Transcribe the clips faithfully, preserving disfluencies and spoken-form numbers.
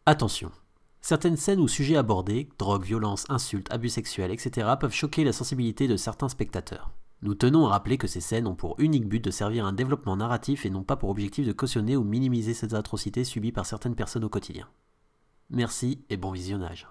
Attention, certaines scènes ou sujets abordés, drogue, violence, insultes, abus sexuels, et cetera peuvent choquer la sensibilité de certains spectateurs. Nous tenons à rappeler que ces scènes ont pour unique but de servir à un développement narratif et non pas pour objectif de cautionner ou minimiser ces atrocités subies par certaines personnes au quotidien. Merci et bon visionnage.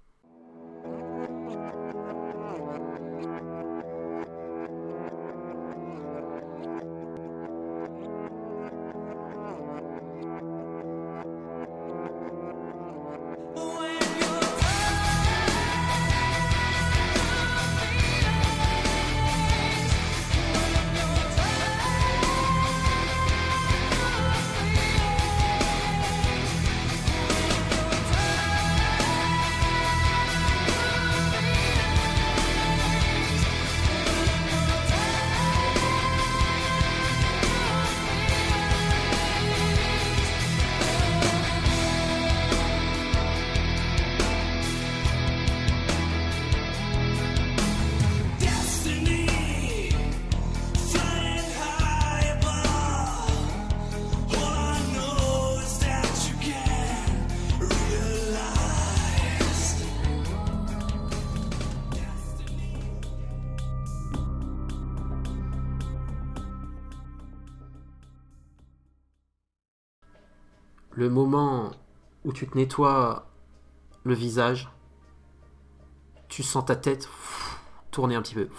Le moment où tu te nettoies le visage, tu sens ta tête tourner un petit peu.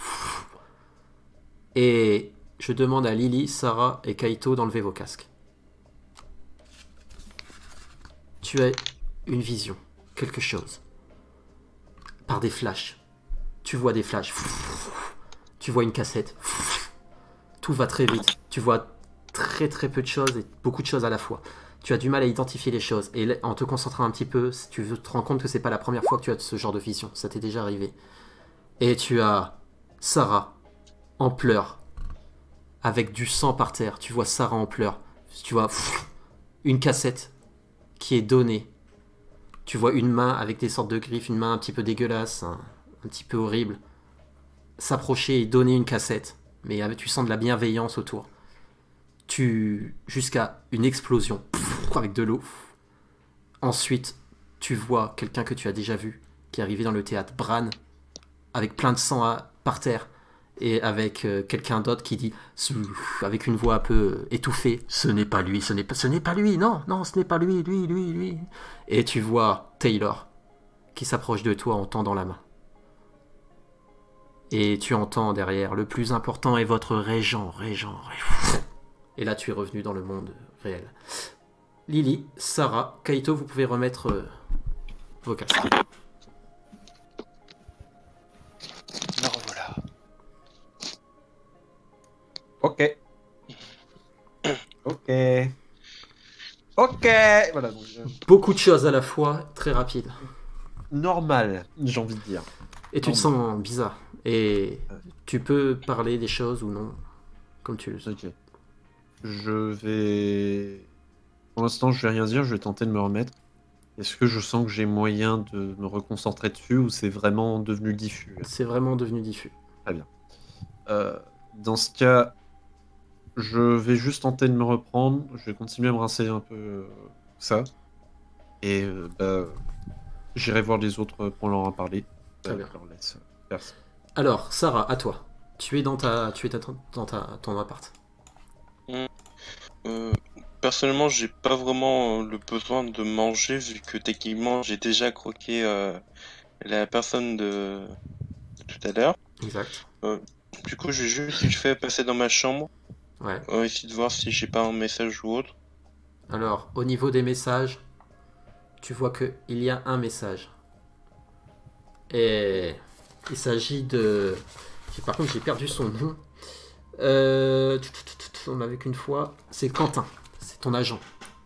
Et je demande à Lily, Sarah et Kaito d'enlever vos casques. Tu as une vision, quelque chose. Par des flashs. Tu vois des flashs. Tu vois une cassette. Tout va très vite. Tu vois très très peu de choses et beaucoup de choses à la fois. Tu as du mal à identifier les choses. Et en te concentrant un petit peu, tu te rends compte que c'est pas la première fois que tu as ce genre de vision. Ça t'est déjà arrivé. Et tu as Sarah en pleurs. Avec du sang par terre. Tu vois Sarah en pleurs. Tu vois pff, une cassette qui est donnée. Tu vois une main avec des sortes de griffes. Une main un petit peu dégueulasse. Un, un petit peu horrible. S'approcher et donner une cassette. Mais tu sens de la bienveillance autour. Tu jusqu'à une explosion pff, avec de l'eau. Ensuite, tu vois quelqu'un que tu as déjà vu qui est arrivé dans le théâtre, Bran, avec plein de sang à, par terre et avec euh, quelqu'un d'autre qui dit avec une voix un peu euh, étouffée, ce n'est pas lui, ce n'est pas, ce n'est pas lui, non, non, ce n'est pas lui, lui, lui, lui. Et tu vois Taylor qui s'approche de toi en tendant la main. Et tu entends derrière, le plus important est votre régent, régent, régent. Et là, tu es revenu dans le monde réel. Lily, Sarah, Kaito, vous pouvez remettre euh, vos casques. Me revoilà. Ok. Ok. Ok. Voilà. Donc, je... Beaucoup de choses à la fois, très rapide. Normal, j'ai envie de dire. Et tu te sens bizarre. Et tu peux parler des choses ou non, comme tu le sais. Ok. Je vais... Pour l'instant, je vais rien dire, je vais tenter de me remettre. Est-ce que je sens que j'ai moyen de me reconcentrer dessus ou c'est vraiment devenu diffus? C'est vraiment devenu diffus. Très bien. Euh, dans ce cas, je vais juste tenter de me reprendre. Je vais continuer à me rincer un peu euh, ça. Et euh, bah, j'irai voir les autres pour leur en parler. Très Euh, bien. je leur laisse faire ça. Alors, Sarah, à toi. Tu es dans ta, tu es dans ta, ton appart. Mmh. Euh, personnellement, j'ai pas vraiment euh, le besoin de manger vu que techniquement j'ai déjà croqué euh, la personne de, de tout à l'heure. Exact. Euh, du coup, je vais juste vite fait passer dans ma chambre, Ouais. euh, essayer de voir si j'ai pas un message ou autre. Alors, au niveau des messages, tu vois que il y a un message. Et il s'agit de... Par contre, j'ai perdu son nom. Euh... On l'a vu qu'une fois. C'est Quentin. C'est ton agent.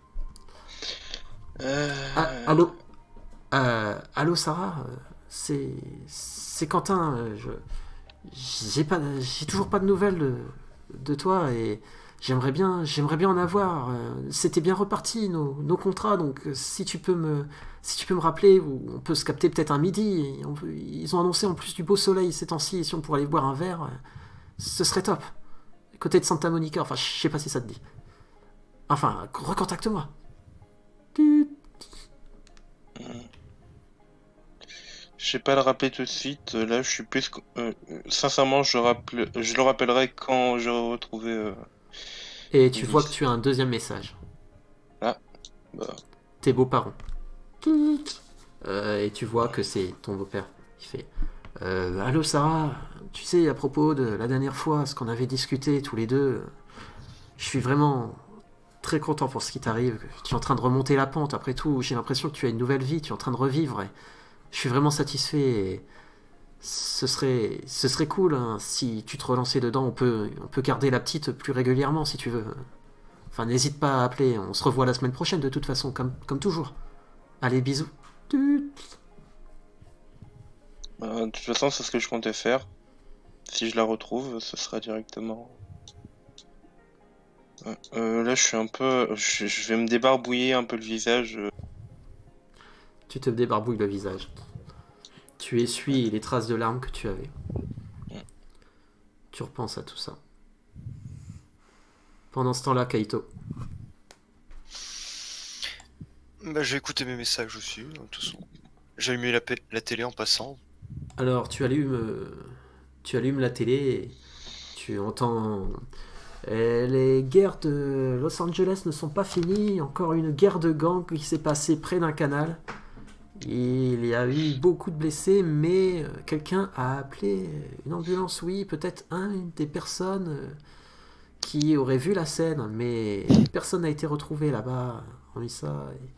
Euh... Ah, allô euh, Allô, Sarah. C'est... C'est Quentin. Je... J'ai pas... J'ai toujours pas de nouvelles de, de toi et... J'aimerais bien, j'aimerais bien en avoir. C'était bien reparti nos, nos contrats, donc si tu peux me, si tu peux me rappeler, on peut se capter peut-être un midi. On peut, ils ont annoncé en plus du beau soleil ces temps-ci, si on pourrait aller boire un verre, ce serait top. Côté de Santa Monica, enfin, je sais pas si ça te dit. Enfin, recontacte-moi. je sais pas le rappeler tout de suite. euh, Là, je suis plus. euh, sincèrement, je, rappelle... je le rappellerai quand j'aurai retrouvé. euh, Et tu Ulysse. vois que tu as un deuxième message. Ah, bah. Tes beaux-parents. Euh, et tu vois que c'est ton beau-père qui fait euh, Allô Sarah, tu sais, à propos de la dernière fois, ce qu'on avait discuté tous les deux, je suis vraiment très content pour ce qui t'arrive. Tu es en train de remonter la pente, après tout, j'ai l'impression que tu as une nouvelle vie, tu es en train de revivre. Et je suis vraiment satisfait. Et ce serait, ce serait cool hein, si tu te relançais dedans. On peut, on peut garder la petite plus régulièrement si tu veux. Enfin, n'hésite pas à appeler. On se revoit la semaine prochaine de toute façon, comme, comme toujours. Allez, bisous. Tut. Bah, de toute façon, c'est ce que je comptais faire. Si je la retrouve, ce sera directement. Euh, euh, là, je suis un peu. Je, je vais me débarbouiller un peu le visage. euh. Tu te débarbouilles le visage. Tu essuies les traces de larmes que tu avais. Tu repenses à tout ça. Pendant ce temps-là, Kaito. Bah, j'ai écouté mes messages aussi, de toute façon. J'ai allumé la, pe- la télé en passant. Alors, tu allumes, euh, tu allumes la télé et tu entends. Eh, les guerres de Los Angeles ne sont pas finies. Encore une guerre de gangs qui s'est passée près d'un canal. Il y a eu beaucoup de blessés, mais euh, quelqu'un a appelé une ambulance. Oui, peut-être un des personnes euh, qui aurait vu la scène, mais personne n'a été retrouvé là-bas. On dit ça. et-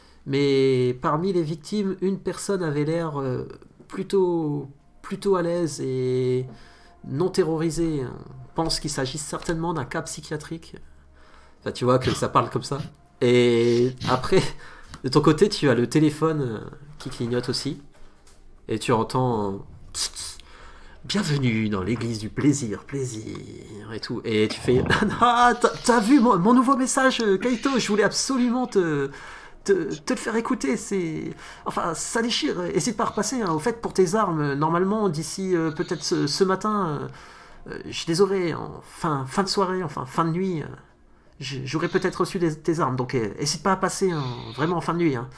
Mais parmi les victimes, une personne avait l'air euh, plutôt, plutôt à l'aise et non terrorisée. On pense qu'il s'agit certainement d'un cas psychiatrique. Enfin, tu vois que ça parle comme ça. Et après, de ton côté, tu as le téléphone euh, qui clignote aussi. Et tu entends... Tss, tss, Bienvenue dans l'église du plaisir, plaisir et tout. Et tu fais... Ah, t'as t'as vu mon, mon nouveau message, euh, Kaito? Je voulais absolument te, te, te le faire écouter. C'est... Enfin, ça déchire. Hésite pas à repasser. Hein. Au fait, pour tes armes, normalement, d'ici euh, peut-être ce, ce matin, euh, euh, je les aurai en fin, fin de soirée, enfin fin de nuit. euh, j'ai- J'aurais peut-être reçu des- tes armes. Donc, euh, hésite pas à passer hein, vraiment en fin de nuit. Hein.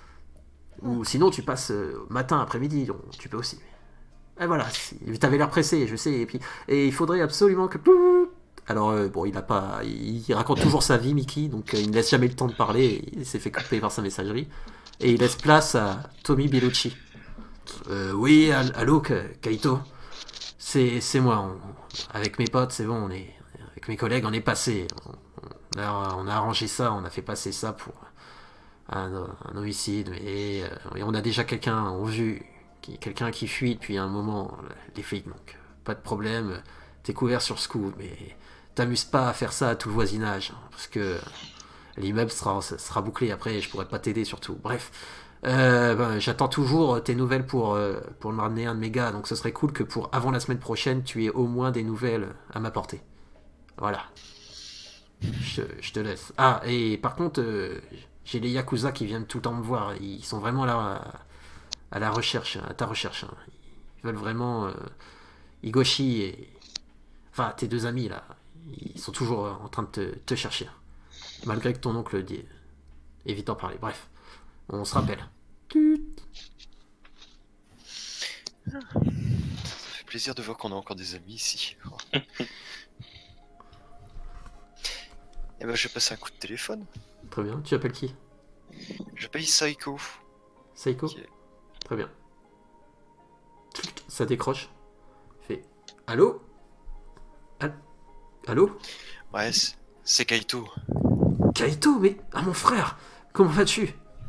Ou sinon, tu passes euh, matin, après-midi. donc Tu peux aussi. Et voilà, si- t'avais l'air pressé, je sais. Et puis, et il faudrait absolument que. Alors euh, bon, il a pas, il, il raconte toujours sa vie, Mickey, donc euh, il ne laisse jamais le temps de parler. Il s'est fait couper par sa messagerie et il laisse place à Tommy Bellucci. Euh, oui, all- allô, Ka- Kaito. C'est, c'est moi. on- avec mes potes, c'est bon. On est, avec mes collègues, on est passé. On, on a, on a arrangé ça, on a fait passer ça pour un, un homicide. Et, euh, et on a déjà quelqu'un en vue. Qui- quelqu'un qui fuit depuis un moment, les flics, donc pas de problème, t'es couvert sur ce coup, mais t'amuses pas à faire ça à tout le voisinage, hein, parce que l'immeuble sera, sera bouclé après et je pourrais pas t'aider surtout. Bref, euh, ben, j'attends toujours tes nouvelles pour, euh, pour me ramener un de mes gars, donc ce serait cool que pour avant la semaine prochaine, tu aies au moins des nouvelles à m'apporter. Voilà. Je, je te laisse. Ah, et par contre, euh, j'ai les Yakuza qui viennent tout le temps me voir, ils sont vraiment là... à à la recherche, à ta recherche. hein. Ils veulent vraiment... euh, Higoshi et... Enfin, tes deux amis, là, ils sont toujours euh, en train de te, te chercher. Malgré que ton oncle dit... évite d'en parler. Bref, on se rappelle. Tut. Ça fait plaisir de voir qu'on a encore des amis ici. Et ben, je vais passer un coup de téléphone. Très bien. Tu appelles qui? J'appelle Psycho. Seiko? Qui est- Très bien. Tut. Ça décroche. Fait... Allô? Al- Allô? Ouais, c'est- c'est Kaito. Kaito, mais... Ah, mon frère! Comment vas-tu?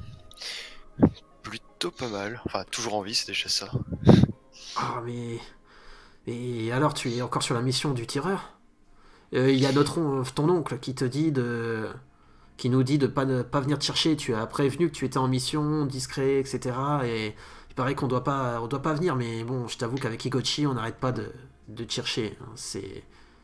Plutôt pas mal. Enfin, toujours en vie, c'est déjà ça. Ah, mais... Et alors, tu es encore sur la mission du tireur? Euh, Il y a notre on- ton oncle qui te dit de... qui nous dit de pas, ne pas venir te chercher. Tu as prévenu que tu étais en mission, discret, et cetera. Et il paraît qu'on doit pas, on doit pas venir, mais bon, je t'avoue qu'avec Higochi, on n'arrête pas de, de te chercher. hein. C'est...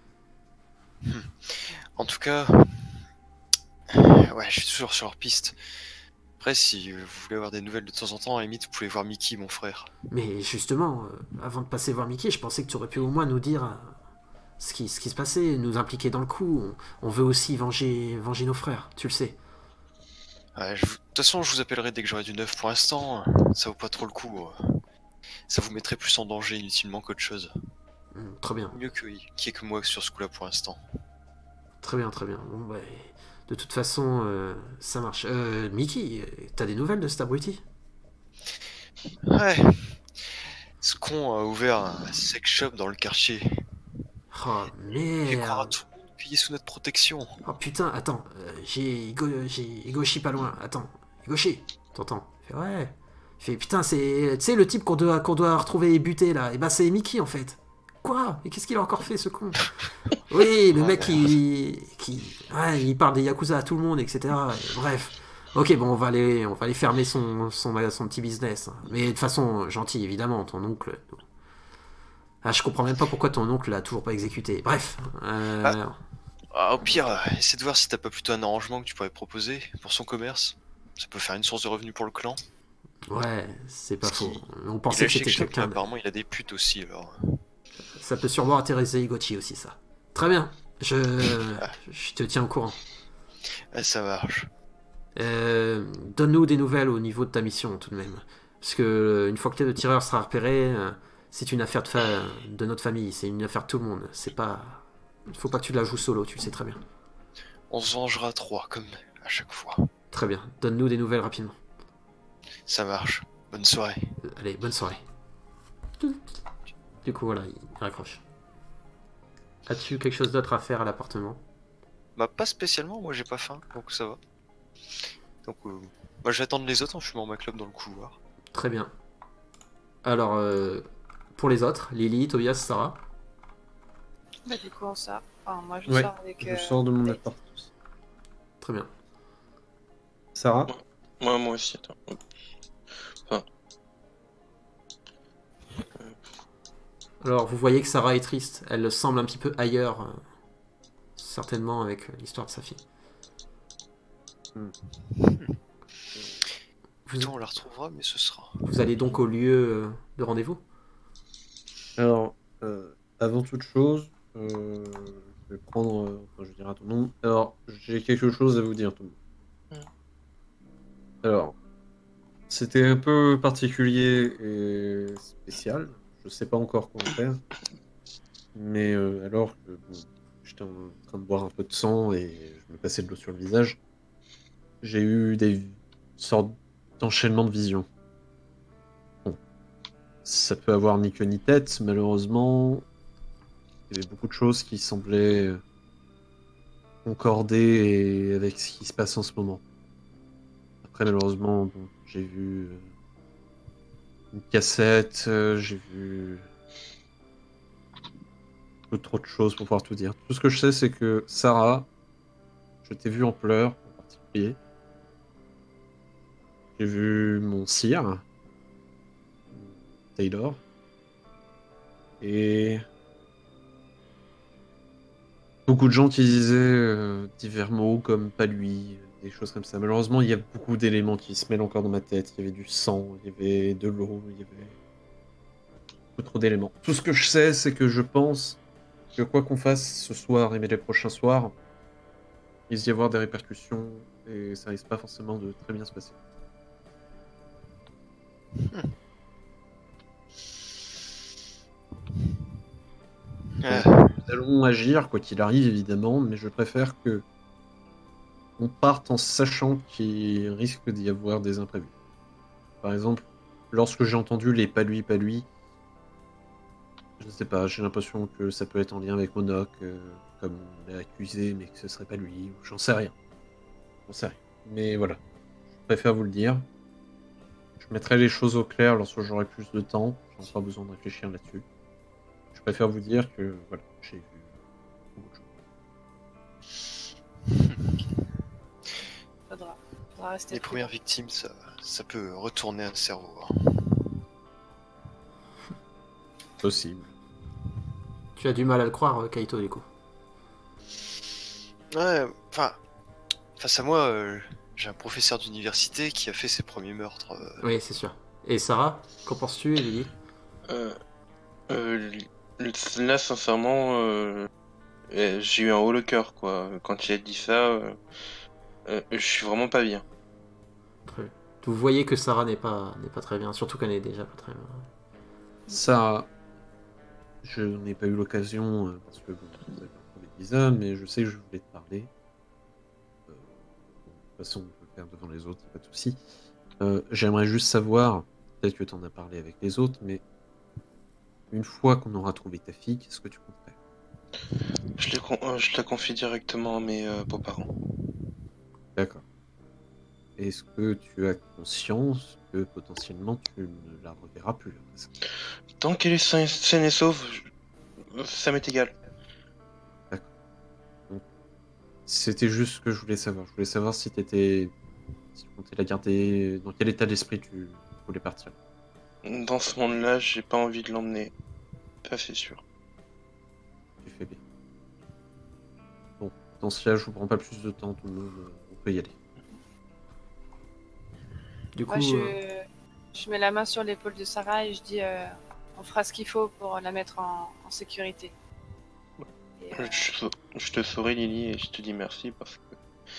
En tout cas, ouais, je suis toujours sur leur piste. Après, si vous voulez avoir des nouvelles de temps en temps, à la limite, vous pouvez voir Mickey, mon frère. Mais justement, euh, avant de passer voir Mickey, je pensais que tu aurais pu au moins nous dire euh, ce qui, ce qui se passait, nous impliquer dans le coup. On, on veut aussi venger, venger nos frères, tu le sais. Ouais, je vous- de toute façon, je vous appellerai dès que j'aurai du neuf. Pour l'instant, ça vaut pas trop le coup. euh. ça vous mettrait plus en danger inutilement qu'autre chose. Hum, très bien, Mieux que qui est que moi sur ce coup-là pour l'instant. très bien, très bien. Bon, bah, de toute façon, euh, ça marche. Euh, Mickey, t'as des nouvelles de cet abruti? Ouais. Ce con a ouvert un sex shop dans le quartier. Oh Il croire à merde. tout le monde qu'il est sous notre protection. Oh putain, attends, euh, j'ai Igo- j'ai Higoshi pas loin. Attends, Higoshi, t'entends? Il fait ouais. Il fait putain, c'est. Tu sais, le type qu'on doit, qu'on doit retrouver et buter là. Et bah, c'est Mickey en fait. Quoi? Mais qu'est-ce qu'il a encore fait ce con? Oui, le Oh, mec merde. qui. qui ouais, il parle des Yakuza à tout le monde, et cetera. Et bref. Ok, bon, on va aller, on va aller fermer son, son, son petit business. Mais de façon gentille, évidemment, ton oncle. Ah, je comprends même pas pourquoi ton oncle l'a toujours pas exécuté. Bref. Euh, Ah, au pire, euh, essaie de voir si t'as pas plutôt un arrangement que tu pourrais proposer pour son commerce. Ça peut faire une source de revenus pour le clan. Ouais, c'est pas Parce faux. qu'il- On Il pensait a que le c'était shake shop, mais quelqu'un. de- apparemment il a des putes aussi alors. Ça peut sûrement intéresser Higochi aussi, ça. Très bien. Je, je te tiens au courant. Ah, ça marche. Euh, Donne-nous des nouvelles au niveau de ta mission, tout de même. Parce que euh, une fois que le tireur sera repéré, euh, c'est une affaire de, fa- de notre famille. C'est une affaire de tout le monde. C'est pas. Faut pas que tu la joues solo, tu le sais très bien. On se vengera à trois, comme à chaque fois. Très bien. Donne-nous des nouvelles rapidement. Ça marche. Bonne soirée. Euh, Allez, bonne soirée. Du coup, voilà, il raccroche. As-tu quelque chose d'autre à faire à l'appartement? Bah, pas spécialement, moi j'ai pas faim, donc ça va. Donc, euh, bah, je vais attendre les autres en fumant ma clope dans le couloir. Très bien. Alors, euh, pour les autres, Lily, Tobias, Sarah. Bah, du coup, on sort. Enfin, moi, je Ouais, sors avec. je euh, sors de mon Dave. appart. Très bien. Sarah? Moi, moi aussi, attends. Enfin, Alors, vous voyez que Sarah est triste. Elle semble un petit peu ailleurs, euh, certainement avec euh, l'histoire de sa fille. Hmm. Vous, Plutôt on la retrouvera, mais ce sera. vous allez donc au lieu euh, de rendez-vous? Alors, euh, avant toute chose, euh, je vais prendre. euh, Enfin, je dirai ton nom. Alors, j'ai quelque chose à vous dire, tout le monde. Mm. Alors, c'était un peu particulier et spécial. Je sais pas encore quoi en faire. Mais euh, alors que bon, j'étais en train de boire un peu de sang et je me passais de l'eau sur le visage, j'ai eu des sortes d'enchaînements de visions. Bon, ça peut avoir ni queue ni tête, malheureusement. Il y avait beaucoup de choses qui semblaient euh, concorder avec ce qui se passe en ce moment. Après, malheureusement, bon, j'ai vu euh, une cassette, euh, j'ai vu peu trop de choses pour pouvoir tout dire. Tout ce que je sais, c'est que Sarah, je t'ai vu en pleurs en particulier. J'ai vu mon sire, Taylor, et beaucoup de gens qui disaient euh, divers mots comme pas lui, des choses comme ça. Malheureusement, il y a beaucoup d'éléments qui se mêlent encore dans ma tête. Il y avait du sang, il y avait de l'eau, il y avait beaucoup trop d'éléments. Tout ce que je sais, c'est que je pense que quoi qu'on fasse ce soir et les prochains soirs, il risque d'y avoir des répercussions et ça risque pas forcément de très bien se passer. Ah, Nous allons agir, quoi qu'il arrive évidemment, mais je préfère que on parte en sachant qu'il risque d'y avoir des imprévus. Par exemple, lorsque j'ai entendu les pas lui, pas lui, je ne sais pas, j'ai l'impression que ça peut être en lien avec Monok, euh, comme on l'a accusé, mais que ce serait pas lui, ou j'en sais rien. J'en sais rien. Mais voilà, je préfère vous le dire. Je mettrai les choses au clair lorsque j'aurai plus de temps, j'en pas besoin de réfléchir là-dessus. Je préfère vous dire que voilà, j'ai vu beaucoup de choses. Faudra, faudra rester. les prudent. premières victimes, ça, ça peut retourner un cerveau. hein. Possible. Tu as du mal à le croire, euh, Kaito, du coup. Ouais, enfin, face à moi, euh, j'ai un professeur d'université qui a fait ses premiers meurtres. euh, Oui, c'est sûr. Et Sarah, qu'en penses-tu, Lily? euh, euh, là, sincèrement, euh, euh, j'ai eu un haut le cœur, quoi. Quand il a dit ça, euh, euh, je suis vraiment pas bien. Très bien. Vous voyez que Sarah n'est pas, n'est pas très bien, surtout qu'elle n'est déjà pas très bien. Ça, je n'ai pas eu l'occasion euh, parce que bon, vous avez pas trouvé Lisa, mais je sais que je voulais te parler. Euh, bon, de toute façon, on peut le faire devant les autres, pas de souci. Euh, J'aimerais juste savoir, peut-être que tu en as parlé avec les autres, mais une fois qu'on aura trouvé ta fille, qu'est-ce que tu comptes faire? Je, les con- euh, je la confie directement à mes euh, beaux-parents. D'accord. Est-ce que tu as conscience que potentiellement tu ne la reverras plus après ça? Tant qu'elle est saine saine et sauve, je- ça m'est égal. C'était juste ce que je voulais savoir. Je voulais savoir si t'étais, si tu comptais la garder, dans quel état d'esprit tu voulais partir. Dans ce monde-là, j'ai pas envie de l'emmener. Ça, c'est sûr. Tu fais bien. Bon, dans ce cas, je vous prends pas plus de temps, tout le monde, euh, on peut y aller. Du coup, Moi, je, euh, je mets la main sur l'épaule de Sarah et je dis euh, on fera ce qu'il faut pour la mettre en, en sécurité. Et, euh, Je, je te saurai, Lily, et je te dis merci parce que.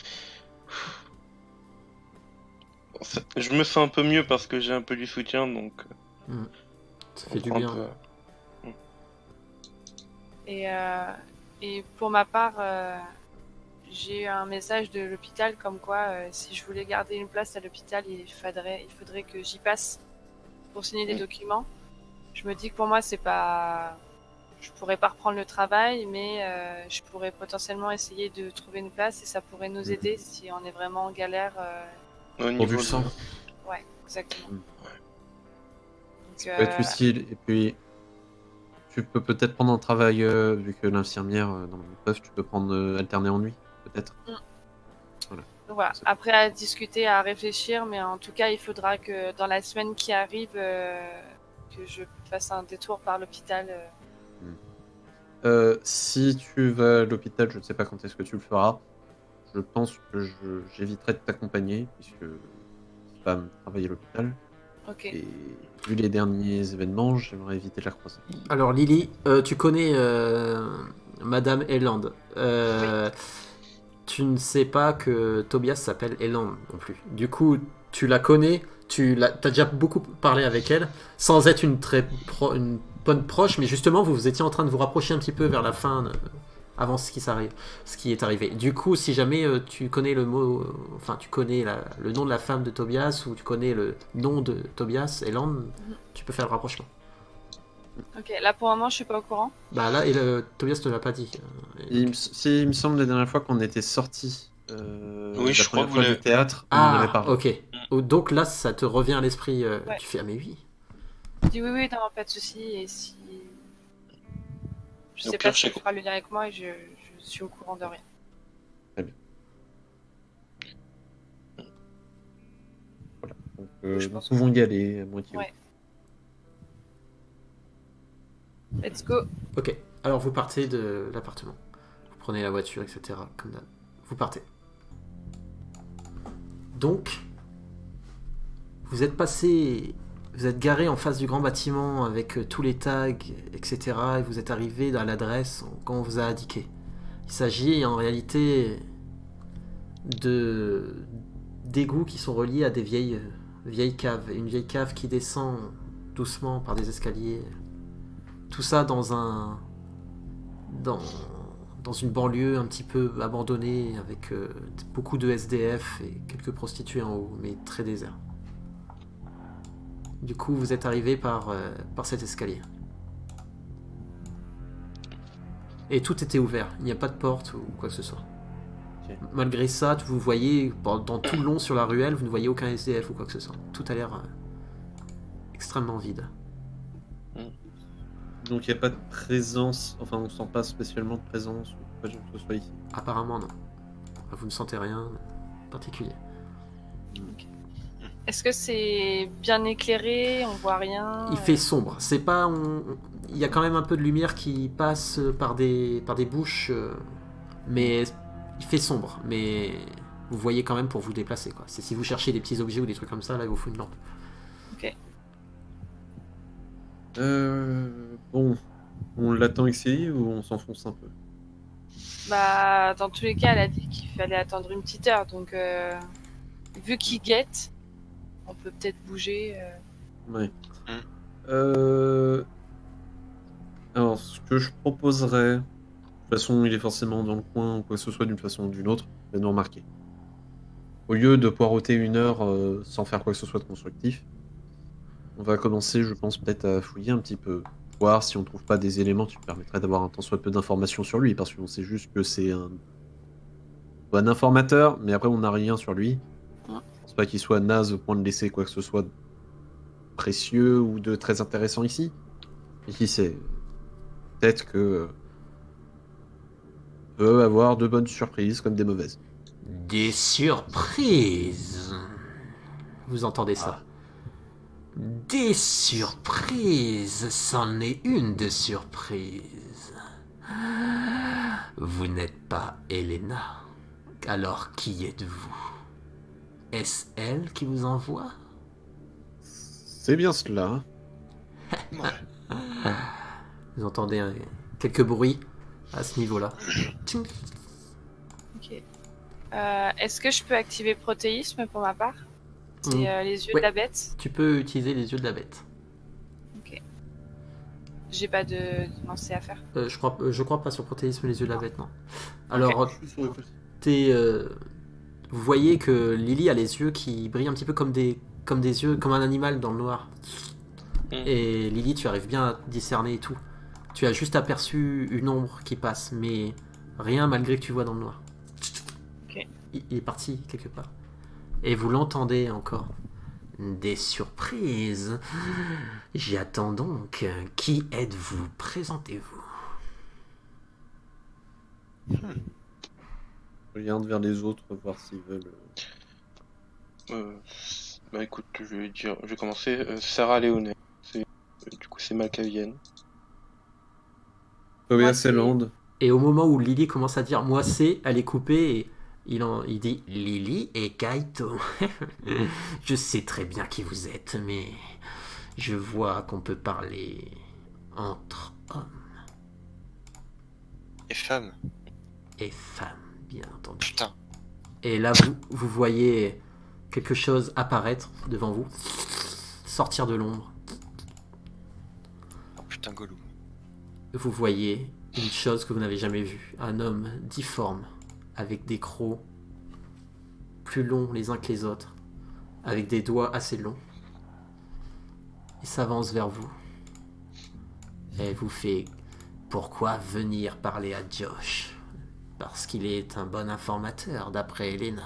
Bon, ça- je me sens un peu mieux parce que j'ai un peu du soutien, donc. hmm, ça on fait du prend un bien. peu- et, euh, et pour ma part, euh, j'ai eu un message de l'hôpital comme quoi euh, si je voulais garder une place à l'hôpital, il faudrait, il faudrait que j'y passe pour signer des Mm. documents. Je me dis que pour moi, c'est pas. Je pourrais pas reprendre le travail, mais euh, je pourrais potentiellement essayer de trouver une place et ça pourrait nous Mhm. aider si on est vraiment en galère. euh, Au Pour niveau du de- sang, Ouais, exactement. Mm. Donc, ça peut être euh, utile. Et puis, tu peux peut-être prendre un travail, euh, vu que l'infirmière, euh, dans le poste, tu peux prendre euh, alterner en nuit, peut-être. donc voilà. Après, à discuter, à réfléchir, mais en tout cas, il faudra que dans la semaine qui arrive, euh, que je fasse un détour par l'hôpital. euh. Euh, si tu vas à l'hôpital, je ne sais pas quand est-ce que tu le feras. Je pense que je- j'éviterai de t'accompagner, puisque femme travaille à l'hôpital. Ok. Et vu les derniers événements, j'aimerais éviter de la croiser. Alors Lily, euh, tu connais euh, Madame Eland. Euh, Tu ne sais pas que Tobias s'appelle Eland non plus. Du coup, tu la connais, tu l'as, t'as déjà beaucoup parlé avec elle, sans être une très pro- une bonne proche, mais justement, vous, vous étiez en train de vous rapprocher un petit peu vers la fin, euh, avant ce qui s'arrive, ce qui est arrivé. Du coup, si jamais euh, tu connais le mot, euh, enfin, tu connais la- le nom de la femme de Tobias ou tu connais le nom de Tobias, Eland, tu peux faire le rapprochement. Ok. Là, pour le moment, je suis pas au courant. Bah là, et le, Tobias te l'a pas dit. Euh, Il, me- si, il me semble la dernière fois qu'on était sortis euh, Oui, la je crois première que fois vous du l'avez- théâtre, on en avait Ah, parlé. ok. Oh, donc là, ça te revient à l'esprit. euh, Ouais. Tu fais, ah mais oui. Je dis oui, oui, non, pas de souci. Et si. Je Au sais pire, pas si je elle sais- fera le lien avec moi et je, je suis au courant de rien. Donc, euh, Je nous pense pouvons y aller à moitié. Ouais. Let's go. Ok. Alors vous partez de l'appartement. Vous prenez la voiture, et cetera. Comme d'hab. Vous partez. Donc, vous êtes passé, vous êtes garé en face du grand bâtiment avec euh, tous les tags, et cetera. Et vous êtes arrivé à l'adresse qu'on vous a indiqué. Il s'agit en réalité de d'égouts qui sont reliés à des vieilles, vieilles caves. Une vieille cave qui descend doucement par des escaliers. Tout ça dans un dans, dans une banlieue un petit peu abandonnée avec euh, beaucoup de S D F et quelques prostituées en haut, mais très désert. Du coup, vous êtes arrivé par, euh, par cet escalier. Et tout était ouvert, il n'y a pas de porte ou quoi que ce soit. Ok. Malgré ça, vous voyez, dans tout le long sur la ruelle, vous ne voyez aucun S D F ou quoi que ce soit. Tout a l'air euh, extrêmement vide. Donc il n'y a pas de présence, enfin on sent pas spécialement de présence ou quoi que ce soit ici. Apparemment, non. Vous ne sentez rien de particulier. Est-ce que c'est bien éclairé? On voit rien? Il fait sombre. C'est pas. on- Il y a quand même un peu de lumière qui passe par des, par des bouches, euh, mais il fait sombre. Mais vous voyez quand même pour vous déplacer, quoi. C'est si vous cherchez des petits objets ou des trucs comme ça, là, il vous faut une lampe. Ok. Euh, bon, on l'attend ici ou on s'enfonce un peu? Bah, dans tous les cas, elle a dit qu'il fallait attendre une petite heure. Donc, euh, vu qu'il guette, on peut peut-être bouger. euh. Ouais. Euh... Alors, ce que je proposerais, de toute façon, il est forcément dans le coin ou quoi que ce soit d'une façon ou d'une autre, mais nous remarquer. Au lieu de poireauter une heure euh, sans faire quoi que ce soit de constructif, on va commencer, je pense, peut-être à fouiller un petit peu. Voir si on trouve pas des éléments qui permettraient d'avoir un tant soit peu d'informations sur lui, parce qu'on sait juste que c'est un bon informateur, mais après on n'a rien sur lui. Ouais. Je pense pas qu'il soit naze au point de laisser quoi que ce soit de précieux ou de très intéressant ici. Et qui sait, peut-être que euh, peut avoir de bonnes surprises comme des mauvaises. Des surprises. Vous entendez ça? Des surprises. C'en est une de surprise. Vous n'êtes pas Elena. Alors qui êtes-vous? Est-ce elle qui vous envoie? C'est bien cela. Ouais. Vous entendez euh, quelques bruits à ce niveau-là. Tching. Ok. Euh, Est-ce que je peux activer protéisme pour ma part? C'est Mm. euh, les yeux Ouais. de la bête. Tu peux utiliser les yeux de la bête. J'ai pas de lancer à faire. Euh, je crois, euh, je crois pas sur protéisme les yeux de la bête, non. Alors, t'es, euh, vous voyez que Lily a les yeux qui brillent un petit peu comme des, comme des yeux, comme un animal dans le noir. Mm. Et Lily, tu arrives bien à discerner et tout. Tu as juste aperçu une ombre qui passe, mais rien malgré que tu vois dans le noir. Ok. Il, il est parti quelque part. Et vous l'entendez encore. Des surprises. J'attends donc. Qui êtes-vous? Présentez-vous. Je regarde vers les autres, voir s'ils veulent. Euh, bah écoute, je vais dire, je vais commencer. Euh, Sarah Léonet. C'est, euh, du coup, c'est malkavienne. Tobias Moi, c'est- Eland. Et au moment où Lily commence à dire moi c'est, elle est coupée et il, en, il dit Lily et Kaito. Je sais très bien qui vous êtes, mais je vois qu'on peut parler entre hommes Et femme. et femmes, bien entendu. Putain. Et là, vous, vous voyez quelque chose apparaître devant vous, sortir de l'ombre. Oh putain, Gollum. Vous voyez une chose que vous n'avez jamais vue. Un homme difforme, avec des crocs plus longs les uns que les autres, avec des doigts assez longs. Il s'avance vers vous. Et vous fait « Pourquoi venir parler à Josh ?» Parce qu'il est un bon informateur, d'après Elena.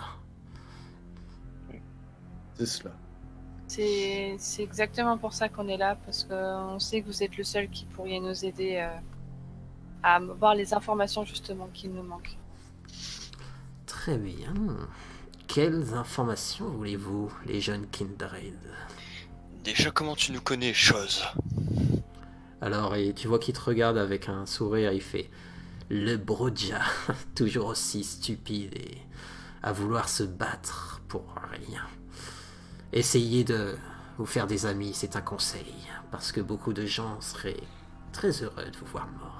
C'est cela. C'est c'est exactement pour ça qu'on est là, parce qu'on sait que vous êtes le seul qui pourriez nous aider euh, à avoir les informations justement qui nous manquent. Très bien. Quelles informations voulez-vous, les jeunes Kindred? Déjà, comment tu nous connais, chose? Alors, et tu vois qu'il te regarde avec un sourire, il fait « Le Broja, toujours aussi stupide et à vouloir se battre pour rien. Essayez de vous faire des amis, c'est un conseil, parce que beaucoup de gens seraient très heureux de vous voir mort.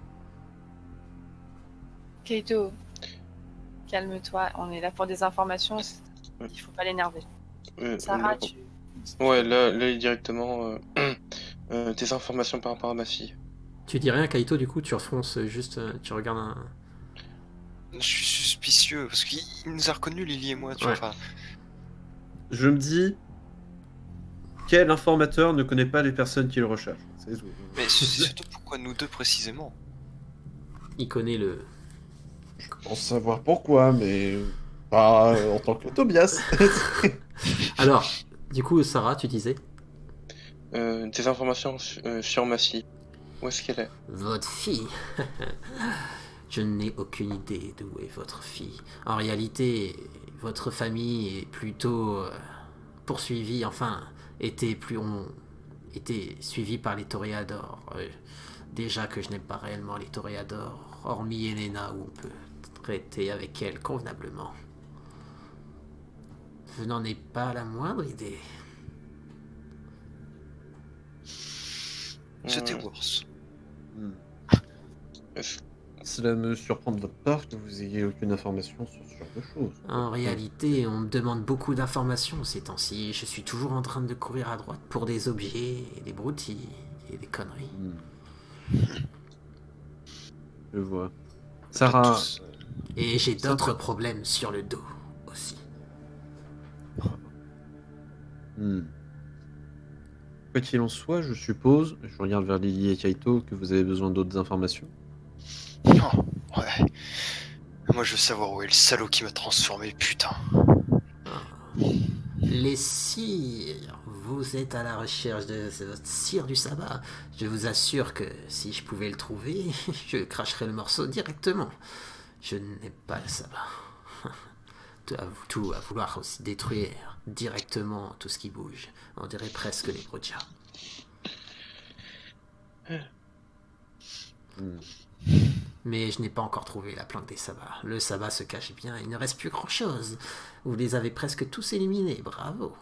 Kaito, calme-toi, on est là pour des informations, il faut pas l'énerver. Euh, Sarah, euh, tu... Ouais, là, là directement, euh, euh, tes informations par rapport à ma fille. » Tu dis rien, Kaito, du coup, tu refonces juste, euh, tu regardes un... Je suis suspicieux, parce qu'il il nous a reconnus, Lily et moi, tu Ouais. vois. Enfin, Je me dis, quel informateur ne connaît pas les personnes qu'il recherche? C'est tout. mais c'est surtout pourquoi nous deux précisément. Il connaît le... Je pense savoir pourquoi, mais pas euh, en tant que Tobias. Alors, du coup, Sarah, tu disais Euh, des informations su- euh, sur ma fille. Où est-ce qu'elle est? Votre fille? Je n'ai aucune idée d'où est votre fille. En réalité, votre famille est plutôt euh, poursuivie, enfin, était plus on était suivie par les toréadors. Euh, déjà que je n'aime pas réellement les toréadors, hormis Elena où on peut traiter avec elle convenablement. Je n'en ai pas la moindre idée. C'était Euh, worse. Hmm. est-ce- Cela me surprend de votre part que vous ayez aucune information sur ce genre de choses. En réalité, on me demande beaucoup d'informations ces temps-ci. Je suis toujours en train de courir à droite pour des objets, et des broutilles et des conneries. Hmm. Je vois. Sarah, Tous, euh, Et j'ai Ça d'autres peut- problèmes sur le dos aussi. hmm. Quoi qu'il en soit, je suppose, je regarde vers Lily et Kaito, que vous avez besoin d'autres informations. Non, ouais. Moi, je veux savoir où est le salaud qui m'a transformé, putain. Les cires, vous êtes à la recherche de votre cire du sabbat. Je vous assure que si je pouvais le trouver, je cracherais le morceau directement. Je n'ai pas le sabbat. Tout à, tout à vouloir aussi détruire directement tout ce qui bouge. On dirait presque les Broja. Hmm. Mais je n'ai pas encore trouvé la planque des sabbats. Le sabbat se cache bien, il ne reste plus grand-chose. Vous les avez presque tous éliminés, bravo.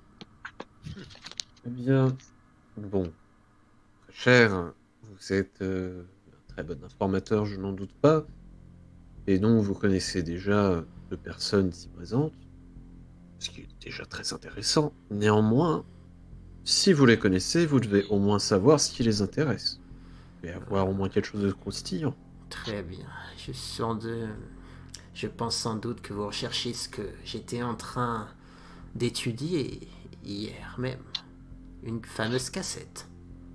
Eh bien, bon, très cher, vous êtes euh, un très bon informateur, je n'en doute pas, et donc vous connaissez déjà deux personnes ici présentes, ce qui est déjà très intéressant. Néanmoins, si vous les connaissez, vous devez au moins savoir ce qui les intéresse, et avoir au moins quelque chose de croustillant. Très bien. Je sens de... Je pense sans doute que vous recherchez ce que j'étais en train d'étudier hier même. Une fameuse cassette.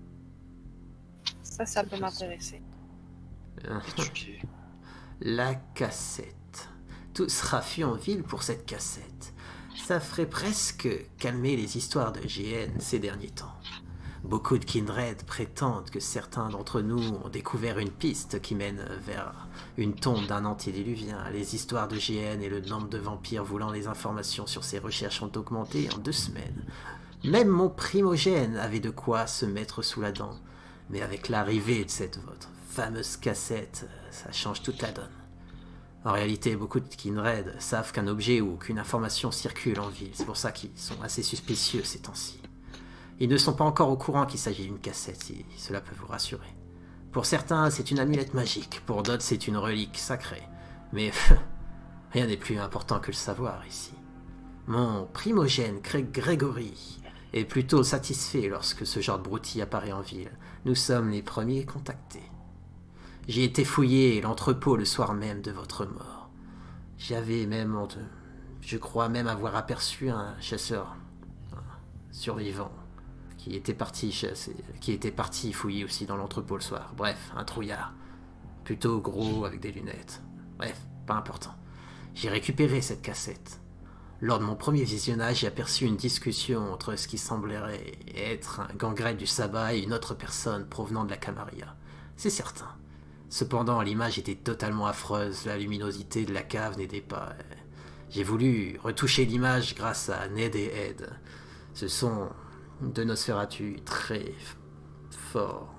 Ça, ça peut m'intéresser. Étudier. La cassette. Tout sera fui en ville pour cette cassette. Ça ferait presque calmer les histoires de G N ces derniers temps. Beaucoup de Kindred prétendent que certains d'entre nous ont découvert une piste qui mène vers une tombe d'un antédiluvien. Les histoires de G N et le nombre de vampires voulant les informations sur ces recherches ont augmenté en deux semaines. Même mon primogène avait de quoi se mettre sous la dent. Mais avec l'arrivée de cette votre fameuse cassette, ça change toute la donne. En réalité, beaucoup de Kindred savent qu'un objet ou qu'une information circule en ville. C'est pour ça qu'ils sont assez suspicieux ces temps-ci. Ils ne sont pas encore au courant qu'il s'agit d'une cassette, si cela peut vous rassurer. Pour certains, c'est une amulette magique, pour d'autres, c'est une relique sacrée. Mais rien n'est plus important que le savoir ici. Mon primogène, Craig Gregory, est plutôt satisfait lorsque ce genre de broutille apparaît en ville. Nous sommes les premiers contactés. J'ai été fouiller l'entrepôt le soir même de votre mort. J'avais même, je crois même avoir aperçu un chasseur un survivant qui était parti chasser, qui était parti fouiller aussi dans l'entrepôt le soir. Bref, un trouillard, plutôt gros avec des lunettes. Bref, pas important. J'ai récupéré cette cassette. Lors de mon premier visionnage, j'ai aperçu une discussion entre ce qui semblerait être un gangrel du sabbat et une autre personne provenant de la Camarilla. C'est certain. Cependant, l'image était totalement affreuse, la luminosité de la cave n'aidait pas. J'ai voulu retoucher l'image grâce à Ned et Ed. Ce sont de Nosferatu très forts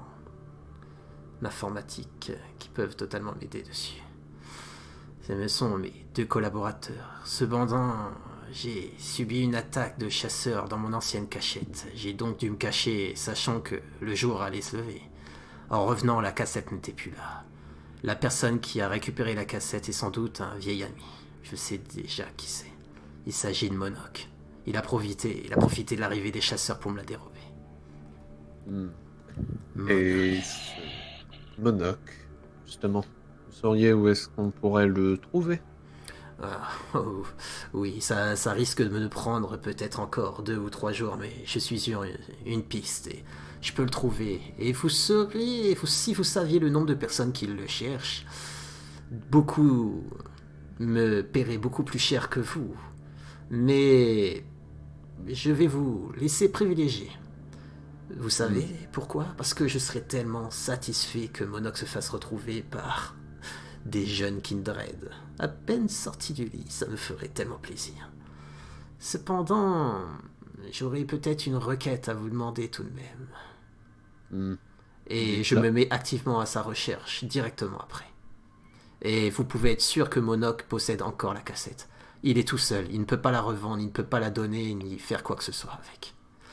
informatiques qui peuvent totalement m'aider dessus. Ce sont mes deux collaborateurs. Cependant, j'ai subi une attaque de chasseurs dans mon ancienne cachette. J'ai donc dû me cacher, sachant que le jour allait se lever. En revenant, la cassette n'était plus là. La personne qui a récupéré la cassette est sans doute un vieil ami. Je sais déjà qui c'est. Il s'agit de Monoc. Il a profité, il a profité de l'arrivée des chasseurs pour me la dérober. Hmm. Monoc. Et ce Monoc, justement, vous sauriez où est-ce qu'on pourrait le trouver? Ah, oh, oui, ça, ça risque de me prendre peut-être encore deux ou trois jours, mais je suis sur une, une piste et je peux le trouver. Et vous sauriez, vous, si vous saviez le nombre de personnes qui le cherchent, beaucoup me paieraient beaucoup plus cher que vous. Mais je vais vous laisser privilégier. Vous savez mmh. pourquoi? Parce que je serais tellement satisfait que Monoc se fasse retrouver par des jeunes Kindred. À peine sortis du lit, ça me ferait tellement plaisir. Cependant, j'aurais peut-être une requête à vous demander tout de même. Mmh. Et je me mets activement à sa recherche, directement après. Et vous pouvez être sûr que Monoc possède encore la cassette. Il est tout seul, il ne peut pas la revendre, il ne peut pas la donner, ni faire quoi que ce soit avec.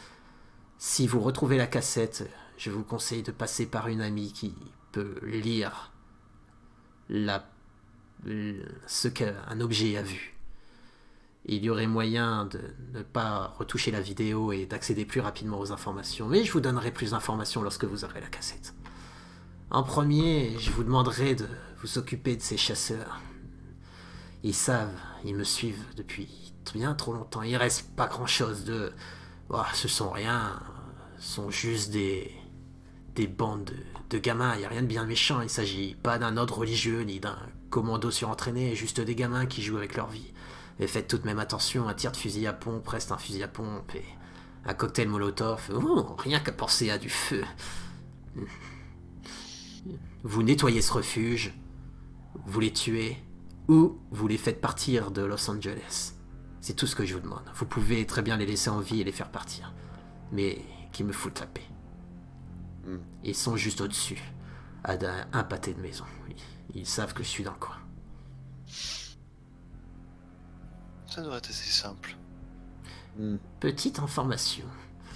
Si vous retrouvez la cassette, je vous conseille de passer par une amie qui peut lire la, ce qu'un objet a vu. Il y aurait moyen de ne pas retoucher la vidéo et d'accéder plus rapidement aux informations, mais je vous donnerai plus d'informations lorsque vous aurez la cassette. En premier, je vous demanderai de vous occuper de ces chasseurs. Ils savent, ils me suivent depuis bien trop longtemps. Il reste pas grand-chose de... Oh, ce sont rien, ce sont juste des... des bandes de, de gamins, il n'y a rien de bien méchant. Il ne s'agit pas d'un ordre religieux ni d'un commando surentraîné, juste des gamins qui jouent avec leur vie. Et faites tout de même attention, un tir de fusil à pompe reste un fusil à pompe, et un cocktail molotov, oh, rien qu'à penser à du feu. Vous nettoyez ce refuge, vous les tuez, ou vous les faites partir de Los Angeles. C'est tout ce que je vous demande. Vous pouvez très bien les laisser en vie et les faire partir, mais qu'ils me foutent la paix. Ils sont juste au-dessus, à un pâté de maison. Ils savent que je suis dans le coin. Ça devrait être assez simple. Hmm. Petite information.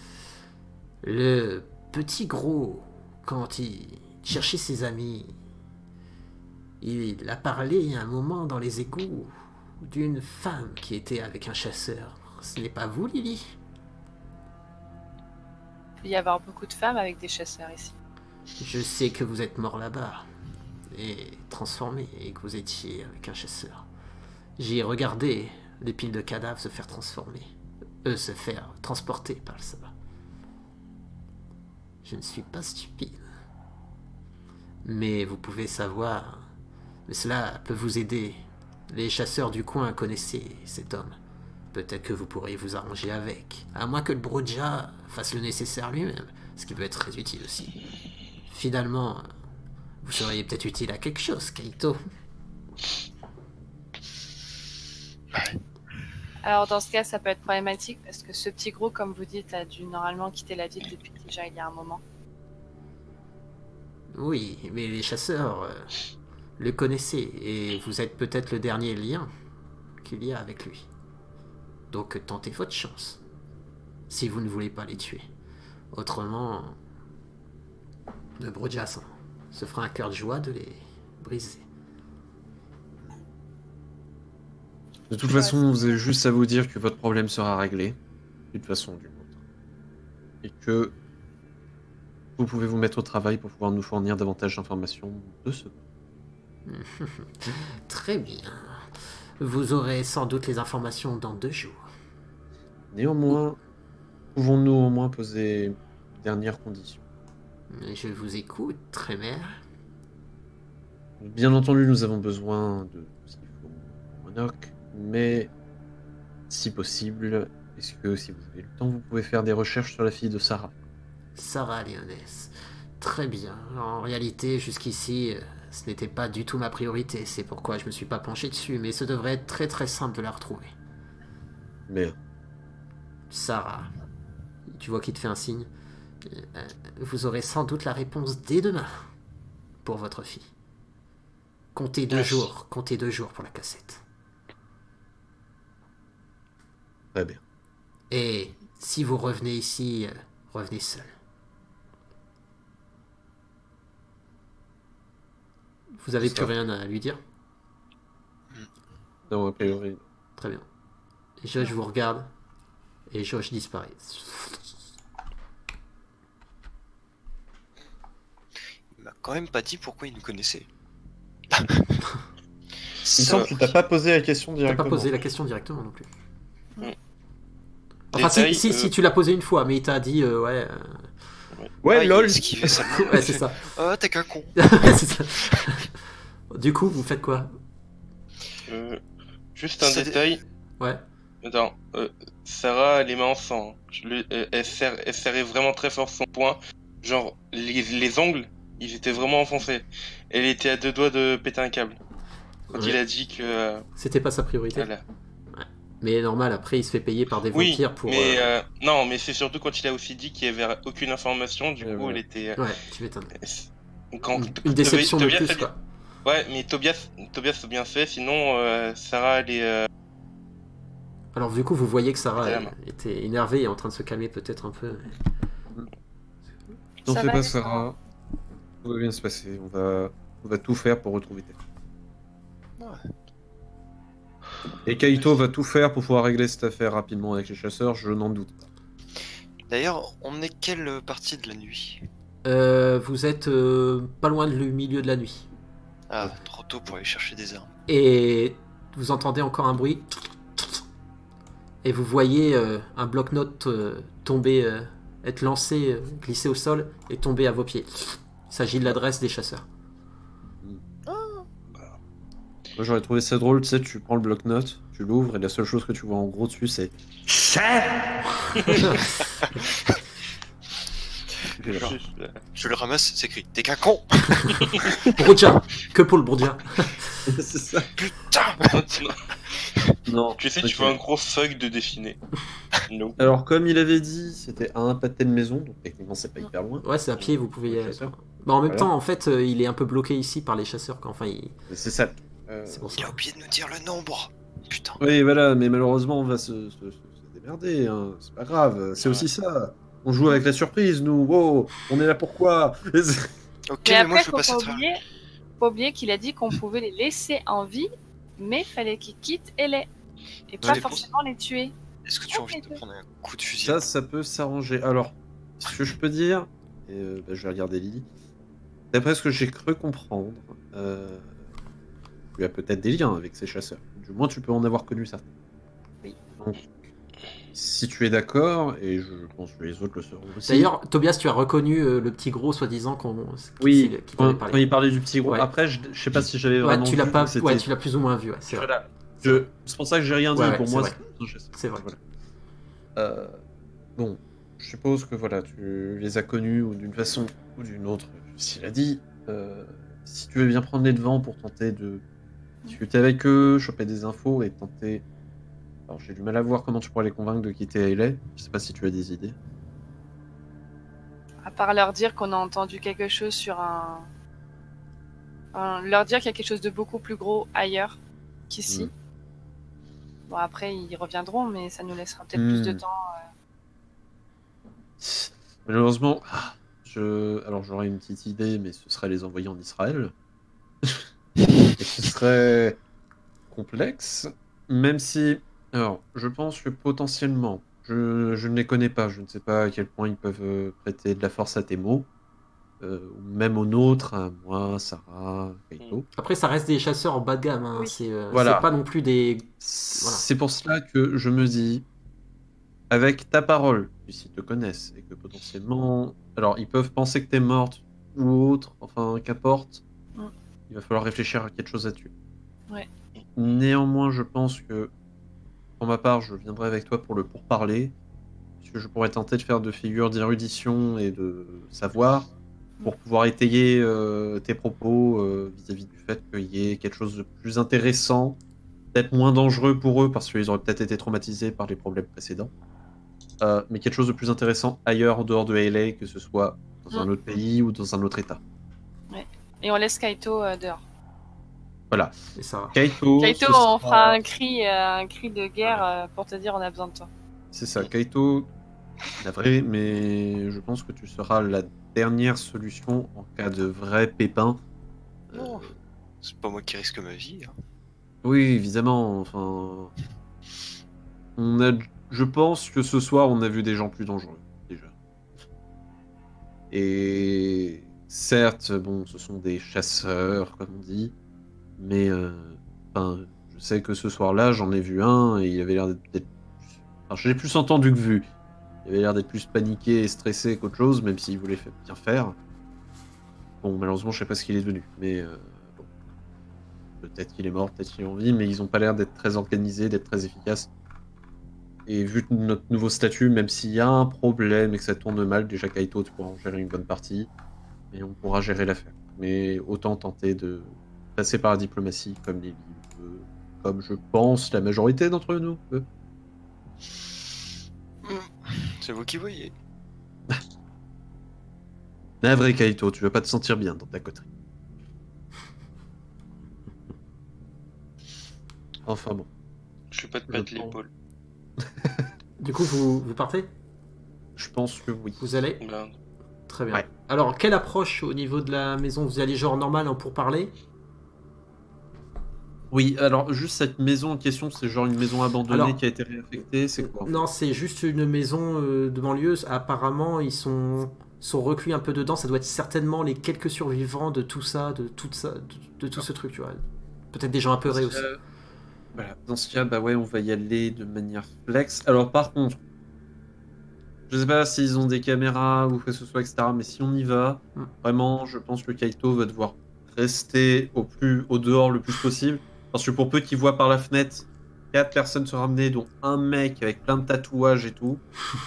Le petit gros, quand il cherchait ses amis, il a parlé à un moment dans les égouts d'une femme qui était avec un chasseur. Ce n'est pas vous, Lily? Il peut y avoir beaucoup de femmes avec des chasseurs ici. Je sais que vous êtes mort là-bas et transformé et que vous étiez avec un chasseur. J'ai regardé les piles de cadavres se faire transformer, eux se faire transporter par le sabbat. Je ne suis pas stupide. Mais vous pouvez savoir, mais cela peut vous aider. Les chasseurs du coin connaissaient cet homme. Peut-être que vous pourriez vous arranger avec, à moins que le Broja fasse le nécessaire lui-même, ce qui peut être très utile aussi. Finalement, vous seriez peut-être utile à quelque chose, Kaito. Alors dans ce cas, ça peut être problématique parce que ce petit gros, comme vous dites, a dû normalement quitter la ville depuis déjà il y a un moment. Oui, mais les chasseurs euh, le connaissaient et vous êtes peut-être le dernier lien qu'il y a avec lui. Donc tentez votre chance, si vous ne voulez pas les tuer. Autrement, le Broja se fera un cœur de joie de les briser. De toute façon, vous avez juste à vous dire que votre problème sera réglé, d'une façon ou d'une autre. Et que vous pouvez vous mettre au travail pour pouvoir nous fournir davantage d'informations de ce. Très bien. Vous aurez sans doute les informations dans deux jours. Néanmoins, pouvons-nous au moins poser une dernière condition? Je vous écoute, très mère. Bien entendu, nous avons besoin de ce qu'il faut au Monoc, mais si possible, est-ce que si vous avez le temps, vous pouvez faire des recherches sur la fille de Sarah? Sarah Leones. Très bien. En réalité, jusqu'ici, ce n'était pas du tout ma priorité. C'est pourquoi je me suis pas penché dessus, mais ce devrait être très très simple de la retrouver. Mais Sarah, tu vois qu'il te fait un signe. Euh, vous aurez sans doute la réponse dès demain pour votre fille. Comptez deux Merci. jours, comptez deux jours pour la cassette. très bien. Et si vous revenez ici, euh, revenez seul. Vous avez plus rien à lui dire? Non, a priori. Très bien. Et Josh vous regarde et Josh disparaît. Il m'a quand même pas dit pourquoi il nous connaissait. Il me semble que tu t'as pas posé la question T'as directement. pas posé la question directement non plus. Mm. Enfin, si, Détail, si, euh, si, tu l'as posé une fois, mais il t'a dit, euh, ouais. euh, Ouais, Ah, il lol. a esquivé ça. ouais, c'est ça. Oh, t'es qu'un con. C'est ça. Du coup, vous faites quoi? Euh, juste un C'est- détail. Ouais. Attends, euh, Sarah a les mains en sang. Je le- euh, elle, serre- elle serrait vraiment très fort son poing. Genre, les, les ongles, ils étaient vraiment enfoncés. Elle était à deux doigts de péter un câble. Quand Ouais. il a dit que... euh, C'était pas sa priorité. voilà. Mais normal, après, il se fait payer par des Oui, vampires pour. mais... euh, euh, non, mais c'est surtout quand il a aussi dit qu'il n'y avait aucune information. Du Ouais, coup, ouais. elle était... euh, Ouais, tu m'étonnes. Quand, Une, une déception de Tobias plus, a bien- quoi. Ouais, mais Tobias, Tobias a bien fait. Sinon, euh, Sarah, elle est... euh, Alors, du coup, vous voyez que Sarah C'est la elle, main. était énervée et en train de se calmer peut-être un peu. T'en Ça fais va, pas, les Sarah. Tout va bien se passer. On va, on va tout faire pour retrouver ta fille. Et Kaito va tout faire pour pouvoir régler cette affaire rapidement avec les chasseurs, je n'en doute pas. D'ailleurs, on est quelle partie de la nuit? Euh, vous êtes euh, pas loin du milieu de la nuit. Ah, trop tôt pour aller chercher des armes. Et vous entendez encore un bruit. Et vous voyez euh, un bloc-notes euh, tomber, euh, être lancé, euh, glisser au sol et tomber à vos pieds. Il s'agit de l'adresse des chasseurs. Moi j'aurais trouvé ça drôle, tu sais, tu prends le bloc-notes, tu l'ouvres et la seule chose que tu vois en gros dessus c'est Genre, je le ramasse, c'est écrit. T'es qu'un con. Bourdia. Que pour le Bourdia. C'est ça. Putain. Non. Tu sais, ok. tu vois un gros feuille de dessiné. No. Alors comme il avait dit, c'était à un pâté de maison, donc techniquement c'est pas hyper loin. Ouais, c'est à pied, vous pouvez y Les aller. chasseurs. Bah, en même Voilà. temps, en fait, euh, il est un peu bloqué ici par les chasseurs. Quoi. Enfin, il... C'est ça. Euh, c'est pour Il ça. a oublié de nous dire le nombre. Putain. Oui, voilà, mais malheureusement on va se, se, se- se démerder, hein. C'est pas grave, c'est Ouais. aussi ça. On joue avec la surprise, nous, wow, on est là pourquoi? Ok, Mais mais moi après, je veux faut passer pas travers. oublier, faut pas oublier qu'il a dit qu'on pouvait les laisser en vie, mais fallait qu'ils quittent et les. Et pas les forcément les tuer. Est-ce que tu as envie de te prendre un coup de fusil? Ça, ça peut s'arranger. Alors, ce que je peux dire, et euh, bah, je vais regarder Lily, d'après ce que j'ai cru comprendre, euh, tu as peut-être des liens avec ces chasseurs. Du moins, tu peux en avoir connu certains. Oui. Donc, si tu es d'accord, et je pense que les autres le seront aussi. D'ailleurs, Tobias, tu as reconnu euh, le petit gros, soi-disant, qu'on... oui, qui quand, t'avait quand parlé. il parlait du petit gros. Ouais. Après, je, je sais pas si j'avais Ouais, vraiment tu l'as vu pas... que c'était- ouais, tu l'as plus ou moins vu, ouais, c'est vrai. Voilà. Je- C'est pour ça que j'ai rien dit. Ouais, ouais, pour c'est moi, vrai. c'est un chasseur. C'est vrai. Voilà. Euh, bon, je suppose que voilà, tu les as connus ou d'une façon ou d'une autre, s'il a dit. Euh, si tu veux bien prendre les devants pour tenter de discuter avec eux, choper des infos et tenter. Alors j'ai du mal à voir comment tu pourrais les convaincre de quitter L A. Je sais pas si tu as des idées. À part leur dire qu'on a entendu quelque chose sur un. un- leur dire qu'il y a quelque chose de beaucoup plus gros ailleurs qu'ici. Mm. Bon, après, ils reviendront, mais ça nous laissera peut-être Mm. plus de temps. Malheureusement, je... alors j'aurais une petite idée, mais ce serait les envoyer en Israël. Et ce serait complexe, même si, alors, je pense que potentiellement, je, je ne les connais pas, je ne sais pas à quel point ils peuvent euh, prêter de la force à tes mots, euh, ou même aux nôtres, à moi, Sarah, Kaito. Après, ça reste des chasseurs en bas de gamme. Hein. Oui. C'est euh, Voilà. c'est pas non plus des... C'est pour cela que je me dis, avec ta parole, s'ils te connaissent, et que potentiellement, alors ils peuvent penser que t'es morte ou autre, enfin qu'importe, Mm. il va falloir réfléchir à quelque chose à tuer. Ouais. Néanmoins, je pense que, pour ma part, je viendrai avec toi pour le pourparler, puisque je pourrais tenter de faire de figures d'érudition et de savoir, pour pouvoir étayer euh, tes propos euh, vis-à-vis du fait qu'il y ait quelque chose de plus intéressant, peut-être moins dangereux pour eux, parce qu'ils auraient peut-être été traumatisés par les problèmes précédents. Euh, mais quelque chose de plus intéressant ailleurs, en dehors de L A, que ce soit dans un Mm. autre pays ou dans un autre état. Et on laisse Kaito euh, dehors. Voilà. Et ça... Kaito, Kaito, ce on sera- fera un cri, euh, un cri de guerre euh, pour te dire on a besoin de toi. C'est ça, Kaito, navré, mais je pense que tu seras la dernière solution en cas de vrai pépin. Euh, Non. C'est pas moi qui risque ma vie. hein. oui, évidemment, enfin... On a... Je pense que ce soir, on a vu des gens plus dangereux, déjà. Et... Certes, bon, ce sont des chasseurs, comme on dit, mais... euh, Enfin, je sais que ce soir-là, j'en ai vu un, et il avait l'air d'être... Enfin, j'ai plus entendu que vu. Il avait l'air d'être plus paniqué et stressé qu'autre chose, même s'il voulait fa- bien faire. Bon, malheureusement, je sais pas ce qu'il est devenu, mais... euh, bon. Peut-être qu'il est mort, peut-être qu'il est en vie, mais ils ont pas l'air d'être très organisés, d'être très efficaces. Et vu notre nouveau statut, même s'il y a un problème et que ça tourne mal, déjà Kaito, tu pourras en gérer une bonne partie, et on pourra gérer l'affaire. Mais autant tenter de passer par la diplomatie, comme Lily veut, comme je pense la majorité d'entre nous veut. C'est vous qui voyez. Navré Kaito, tu veux pas te sentir bien dans ta coterie. Enfin bon. Je vais pas te Je battre prends. l'épaule. Du coup, vous, vous partez? Je pense que oui. Vous allez? Ben, Très bien. Ouais. Alors, quelle approche au niveau de la maison? Vous allez genre normal hein, pour parler? Oui, alors juste cette maison en question, c'est genre une maison abandonnée Alors- qui a été réaffectée, c'est quoi? Non, c'est juste une maison euh, de banlieue. Apparemment, ils sont, sont reclus un peu dedans. Ça doit être certainement les quelques survivants de tout ça, de tout ça, de, de tout ce truc, tu vois. Peut-être des gens apeurés aussi. Euh, Voilà, dans ce cas, bah ouais, on va y aller de manière flex. Alors par contre, je sais pas s'ils ont des caméras ou que ce soit, et cetera. Mais si on y va, Mm. vraiment, je pense que Kaito va devoir rester au plus au dehors le plus possible. Parce que pour peu qu'il voit par la fenêtre quatre personnes se ramener, dont un mec avec plein de tatouages et tout.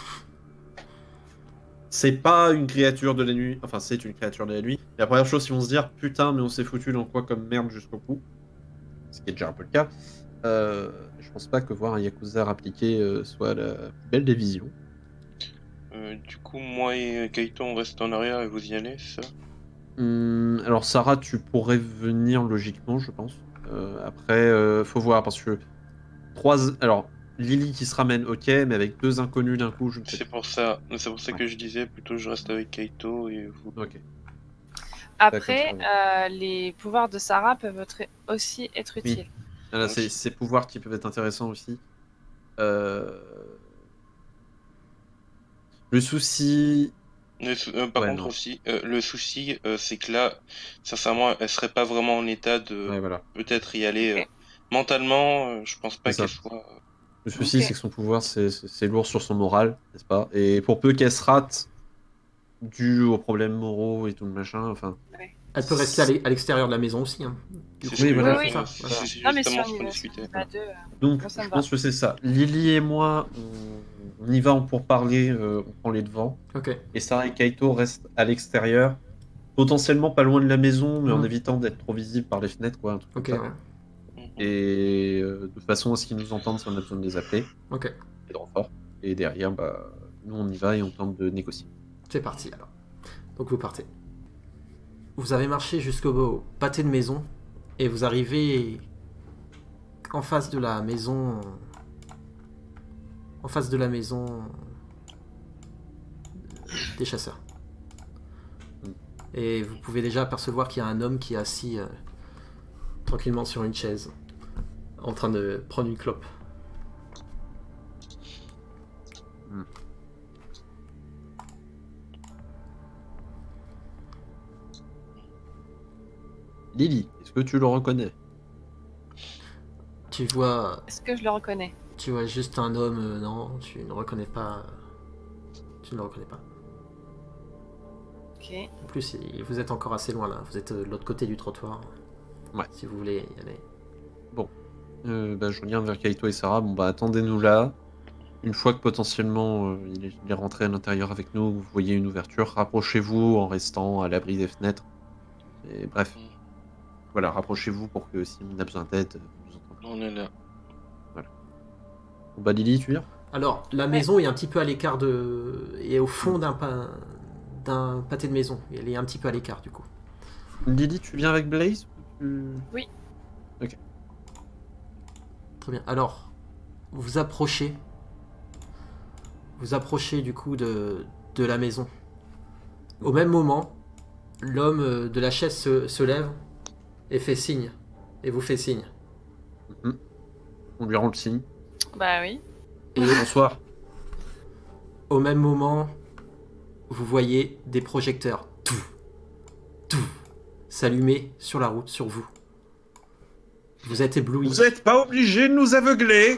C'est pas une créature de la nuit. Enfin, c'est une créature de la nuit. Et la première chose, ils vont se dire, putain, mais on s'est foutu dans quoi comme merde jusqu'au cou. Ce qui est déjà un peu le cas. Euh, je pense pas que voir un Yakuza appliqué euh, soit la plus belle des visions. Euh, du coup, moi et Kaito, on reste en arrière et vous y allez, c'est ça? Hum, alors Sarah, tu pourrais venir logiquement, je pense. Euh, après, euh, faut voir parce que trois. Alors Lily qui se ramène, ok, mais avec deux inconnus d'un coup, je ne sais C'est pour ça, c'est pour ça Ouais. que je disais plutôt je reste avec Kaito et vous. pas. Ok. Après, D'accord, euh, les pouvoirs de Sarah peuvent être- aussi être Oui. utiles. Voilà, c'est ces pouvoirs qui peuvent être intéressants aussi. Euh, Le souci. Le sou- euh, par Ouais, contre non. aussi, euh, le souci, euh, c'est que là, sincèrement, elle serait pas vraiment en état de Ouais, voilà. peut-être y aller. Ok. euh, Mentalement, euh, je pense pas C'est ça. qu'elle soit. euh, Le souci, Ok. c'est que son pouvoir, c'est- c'est c'est lourd sur son moral, n'est-ce pas? Et pour peu qu'elle se rate, dû aux problèmes moraux et tout le machin, enfin. Elle peut rester à l'e- à l'extérieur de la maison aussi. Hein. Du C'est coup, ce Oui, que voilà, je- Oui, c'est ça, euh, c'est- voilà. c'est Non, mais si justement on ce y qu'on va, discutait. si on y va deux, euh, Donc, Moi, ça me je va. pense que c'est ça. Lily et moi, on, on y va pour parler, euh, on prend les devants. Ok. Et Sarah et Kaito restent à l'extérieur, potentiellement pas loin de la maison, mais en Mhm. évitant d'être trop visibles par les fenêtres, quoi, un truc Ok, comme ça. ouais. Mhm. Et euh, de façon à ce qu'ils nous entendent si on a besoin de les appeler, Ok. et de renfort. Et derrière, bah, nous on y va et on tente de négocier. C'est parti alors. Donc vous partez. Vous avez marché jusqu'au pâté de maison et vous arrivez en face de la maison. En face de la maison des chasseurs. Et vous pouvez déjà apercevoir qu'il y a un homme qui est assis euh, tranquillement sur une chaise, en train de prendre une clope. Lily, est-ce que tu le reconnais? Tu vois, Est-ce que je le reconnais? tu vois juste un homme, euh, non, tu ne reconnais pas. Tu ne le reconnais pas. Ok. En plus, il- vous êtes encore assez loin là. Vous êtes euh, de l'autre côté du trottoir. Ouais. Si vous voulez y aller. Euh, bah, je regarde vers Kaito et Sarah. Bon, bah, attendez-nous là. Une fois que potentiellement euh, il, est, il est rentré à l'intérieur avec nous, vous voyez une ouverture, rapprochez-vous en restant à l'abri des fenêtres. Et bref, voilà, rapprochez-vous pour que si on a besoin d'aide, vous nous entendez. On est là. Bon, bah, Lily, tu viens? Alors, la maison est un petit peu à l'écart de. est au fond d'un pa- d'un pâté de maison. Elle est un petit peu à l'écart du coup. Lily, tu viens avec Blaze? Tu- Oui. Très bien. Alors, vous approchez. Vous approchez du coup de, de la maison. Au même moment, l'homme euh, de la chaise se, se lève et fait signe. Et vous fait signe. Mhm. On lui rend le signe. Bah oui. Et Bonsoir. au même moment, vous voyez des projecteurs. Tout, tout, s'allumer sur la route, sur vous. Vous êtes ébloui. Vous n'êtes pas obligé de nous aveugler!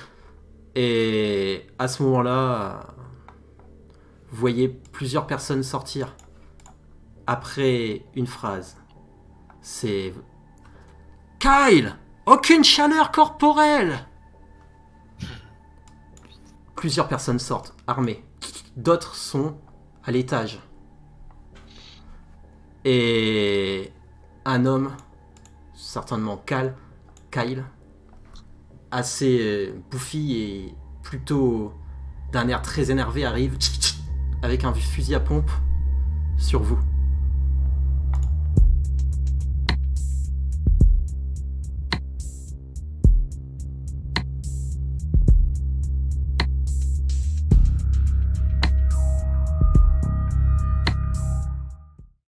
Et à ce moment-là, vous voyez plusieurs personnes sortir après une phrase. C'est Kyle, aucune chaleur corporelle. Plusieurs personnes sortent, armées. D'autres sont à l'étage. Et un homme, certainement Kyle, Kyle, assez euh, bouffi et plutôt d'un air très énervé arrive avec un fusil à pompe sur vous.